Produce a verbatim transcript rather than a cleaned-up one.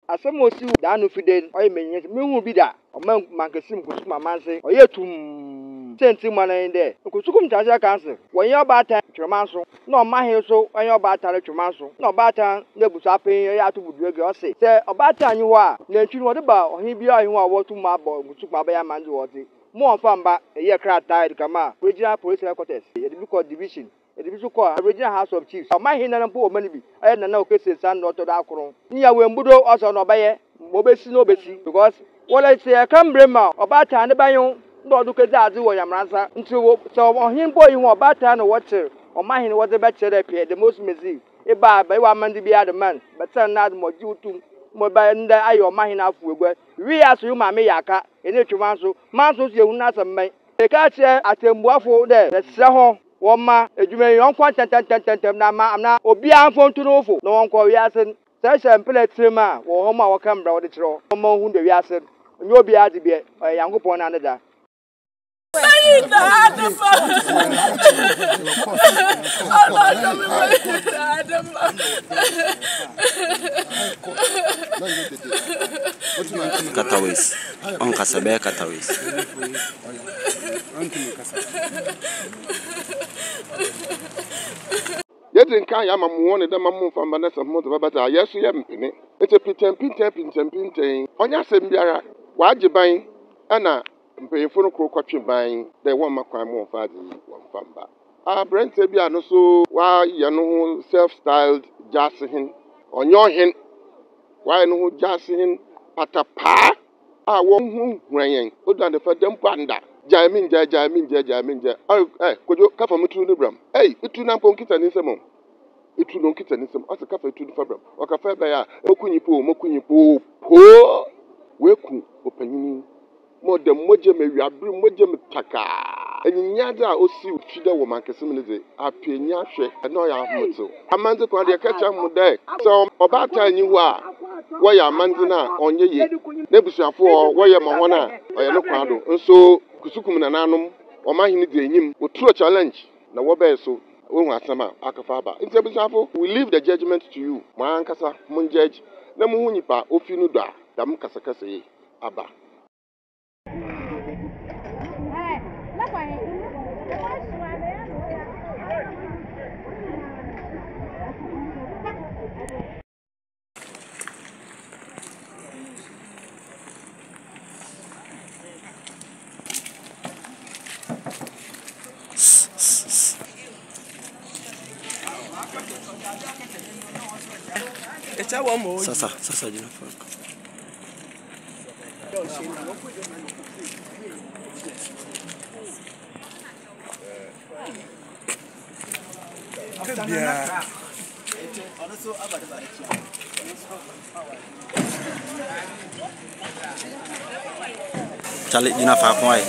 asamosi da no fiden oye menye me hu bi da o man Mankessim kusukuma manse oye tum senti manan de kusukum taja kanse wonye obata twemaso na o mahe so onye obata le twemaso na obata na busa pen ya to budu ege o se se obata anyi ho a na ntwi no de ba ohin bi ahin ho a wo tum abo kusukuma ba ya manje wo ti mo onfa mba eye kra tied kama regional police headquarters e de because division e de biso ko regional house of chiefs o mahe na mpo o mani bi aye na na o kese san no to da akoro nya we mbudo o so no baye mo besi no besi because wala se kambrema obata ne bayon ndo du kezi azi wo yamransa nti wo so ohin boy hu obata no wote o mahin wo de be chere pe the most mezi e ba ba wa mandi bi ad man but san na mo ji utum mo ba nda ayo mahin afu egwa wi aso yu ma me yaka ene twumanso manso so ehun na samman e ka che atembuafo de de sre ho wo ma edwumen yon kwa tantantantantam na ma na obi anfo ntunu fo no won ko wi asen sai sai mpele trema wo ho ma wo kambra wo de kiro mo hu de wi asen nyo obi adi be yankopon na nda Katawis. On kasabe katawis. Yedin kan ya mamu woni da mamu famba na samu to babata yesu ye mpene ete pitem pitem pitem pitem onya sem biara waje ban ana mpeyefo no krokotwe ban de won makwan mo faadi won famba a brente bia no so wa ye no ho self styled jassin onyo hin wa ye no ho jassin patapa a won hu hwenyen odan de fadam panda jamin ja jamin ja jamin ja eh kojo kafa mutu ni bram eh itu na mpon kita ni semo itu no kita ni semo asa kafa itu ni fa bram o kafa ba ya mokunyipo mokunyipo po weku opanyini modem moje me wiabru moje me taka enyinya da osi fida wo Mankessim ne de apenya hwe na ya ahmoto amanze kwa de kacha mu de so obata anyi hu a wo ya amanze na onye ye nebusuafo wo ye mo hona oye no kwado nso kusukum na nanom o mahini de enyim oturo challenge na wo be so wo hu asama akafa aba nti ebusuafo we leave the judgment to you ma ankasa mun judge na mu hu nipa ofi no do a dam kasa kasa yi aba Sasa, sasa jina fako. Kabia. Chale jina fako ai.